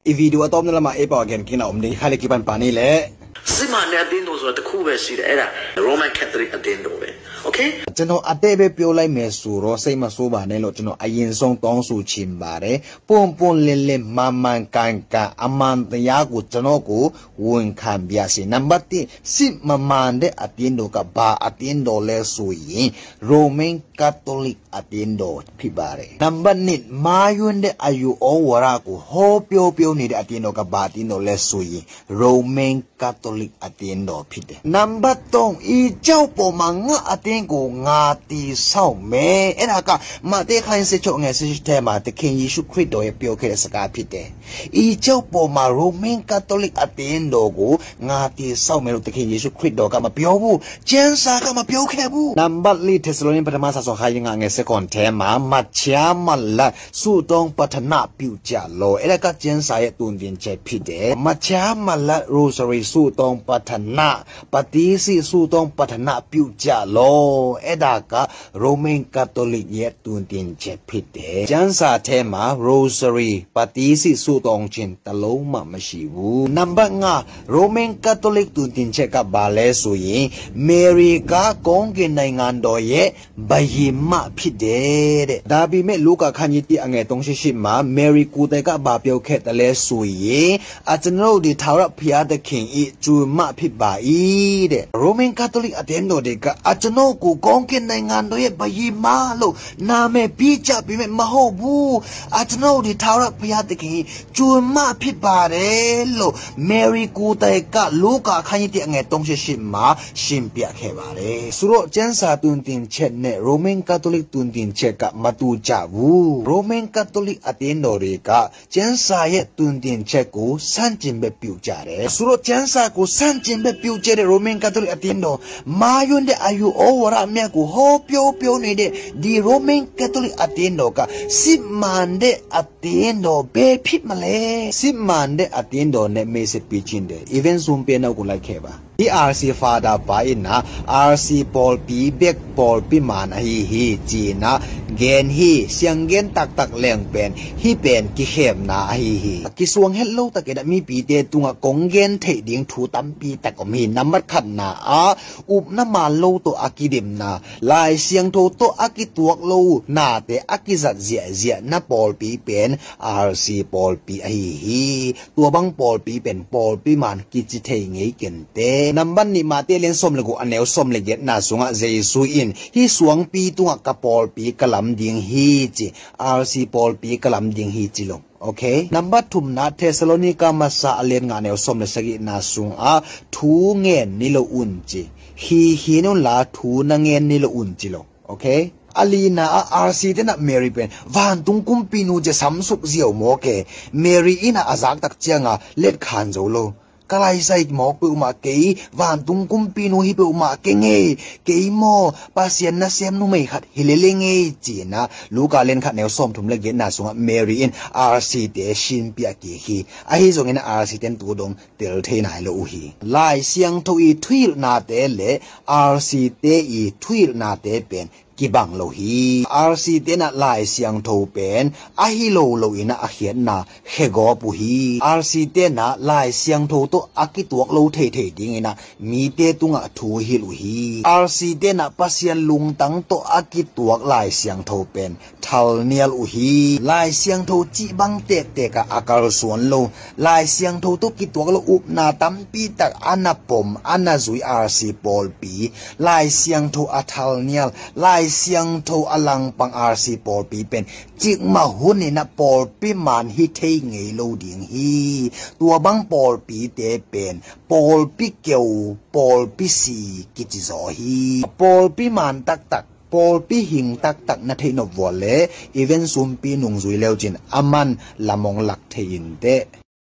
อีวิดีโอต้มนั่นละมาเอปอกันกินเอาไม่ให้เล็กปันปานี่แหละสิมาเนี่ยดินโดส่วนตะคู่เวสีเด้อโรมันคาทอลิกดินโดเว้โอเคကျွန်တော်အတဲ့ပဲပြောလိုက်မယ်ဆိုတော့စိတ်မဆိုးပါနဲ့လို့ကျွန်တော်အရင်ဆုံးတောင်းဆိုချင်ပါတယ်ပွန်ပွန်လင်းလင်းမန်မှန်ကန်ကန်အမှန်တရားကိုကျွန်တော်ကိုဝန်ခံပြစီနံပါတ်1စစ်မမှန်တဲ့အတင်းတော်ကဘာအတင်းတော်လဲဆိုရင်ရိုမန်ကတ်တိုလစ်အတင်းတော်ဖြစ်ပါတယ်နံပါတ်2မာယွန်းတဲ့အယူဩဝါဒကိုဟောပြောနေတဲ့အတင်းတော်ကဘာအတင်းတော်လဲဆိုရင်ရိုမန်ကတ်တိုလစ်အတင်းတော်ဖြစ်တယ်နံပါတ်3ဤကြောက်ပေါ်မှာငါအတင်းကိုငါတီဆောက်မယ်အဲ့ဒါကမတေခိုင်းစချုပ်ငယ်စစ်တဲမှာတခင်ယေရှုခရစ်တော်ရဲ့ပြောခဲ့တဲ့စကားဖြစ်တယ်ဤကြောက်ပေါ်မှာရိုမန်ကတ်တိုလစ်အတင်းတော်ကိုငါတီဆောက်မယ်လို့တခင်ယေရှုခရစ်တော်ကမပြောဘူးကျမ်းစာကမပြောခဲ့ဘူးနံပါတ်4တက်စလောနီပထမစာဆောင်ခိုင်းငါငယ်စကွန်တဲမှာမချာမလစုတောင်းပထနာပြုကြလို့အဲ့ဒါကကျမ်းစာရဲ့တုန်တင်ချက်ဖြစ်တယ်မချာမလရိုဆရီစုတောင်းပထနာပတိစီစုတောင်းပထနာပြုကြလို့အဲ့ဒါကရိုမန်ကတ်တိုလစ်ရဲ့တုန်တင်ချက်ဖြစ်တယ်ကျမ်းစာထဲမှာရိုဆရီပတိစီစုတောင်းခြင်းတလုံးမှမရှိဘူးနံပါတ်5ရိုမန်ကတ်တိုလစ်တုန်တင်ချက်ကဘာလဲဆိုရင်မေရီကကောင်းကင်နိုင်ငံတော်ရဲ့ဘယင်မဖြစ်တယ်တဲ့ဒါပေမဲ့လူကခန်းကြီးတိအငယ်38မှာမေရီကိုတိုက်ကဘာပြောခဲ့တယ်လဲဆိုရင်အကျွန်ုပ်ဒီထာဝရဘုရားသခင်ဤဂျူမဖြစ်ပါ၏တဲ့ရိုမန်ကတ်တိုလစ်အတင်းတော်တွေကအကျွန်ုပ်ကိုကောင်းကင်နိုင်ငံတော်ရဲ့ဘယင်မလို့နာမည်ပြီးကြပြီမဲ့မဟုတ်ဘူးအကျွန်ုပ်ဒီထာဝရဘုရားသခင်ဂျူမဖြစ်ပါတယ်လို့မေရီကိုတိုက်ကလူကခန်းကြီးတိအငယ်38မှာရှင်းပြခဲ့ပါတယ်ဆိုတော့ကျမ်းစာတွင်တင်ချက်နဲ့ရိုမန်ကတ်တိုလစ်တွင်တင်ချက်ကမတူကြဘူးရိုမန်ကတ်တိုလစ်အတင်းတော်တွေကကျမ်းစာရဲ့တွင်တင်ချက်ကိုစန့်ကျင်ဘက်ပြုကြတယ်ဆိုတော့ကျမ်းစာကိုစန့်ကျင်ဘက်ပြုကြတဲ့ရိုမန်ကတ်တိုလစ်အတင်းတော်မာယွန်းတဲ့အယူဩဝါဒအမြတ်ကိုဟောပြောနေတဲ့ဒီရိုမန်ကတ်တိုလစ်အတင်းတော်ကစစ်မှန်တဲ့အတင်းတော်ဘယ်ဖြစ်မလဲစစ်မှန်တဲ့အတင်းတော်နဲ့မေ့စစ်ပြချင်းတယ် even zoom ပြန်နောက်ကိုလိုက်ခဲ့ပါဒီ RC Father ပါရင်နာ RC Paul P Back Paul P Man hi chi na gen hi siang gen tak leng pen hi pen ki khem na hi ki suang hello ta ke da mi pi te tunga kong gen thei ding thu tam pi tak om hi namat khat na a up na ma lo to akidim na lai siang tho to akituak lo na te akizat zia na Paul P pen RC Paul P hi tua bang Paul P pen Paul P Man ki chi thei ngei ken te namban ni mate len som lego aneu som le get na sunga jesu in hi suang pi tunga ka Paul P kalam ding hi chi RC Paul P kalam ding hi chi lo okay number 2 na Thessalonica masa alen nga ne som le sagi na sung a thu ngen ni lo un chi hi no la thu na ngen ni lo un chi lo okay Alina RC tena Mary pen van tung kum pinu je samsuk ziaw mo ke Mary ina azak tak chianga let khan zo lo kalai sai mo pe uma ke van tung kum pinu hi pe uma ke nge ke mo pasien na sem nu mai khat hilele nge chi na luka len khat ne som thum le ge na sunga Mary in RC te shin pia ke hi a hi zong in RC ten tu dong tel the nai lo hi lai siang tho i thuil na te le RC te i thuil na te pen kibang lo hi RC te na lai siang tho pen a hi lo ina a hian na hego pu hi RC te na lai siang tho to akituak lo thei ding ina mi te tunga thu hi lu hi RC te na pasian lung tang to akituak lai siang tho pen thal nial u hi lai siang tho chi bang te ka akal suan lo lai siang tho to kituak lo up na tam pi tak anapom anazui RC Paul P lai siang tho athal nial lai siang tho alang pang RC Paul P pen chik ma hun ni na Paul P man hi thei ngei lo ding hi tua bang Paul P te pen Paul P keu Paul P si ki chi zo hi Paul P man tak Paul P hing tak na thei no wole even sum pi nung zui leo jin aman lamong lak thein te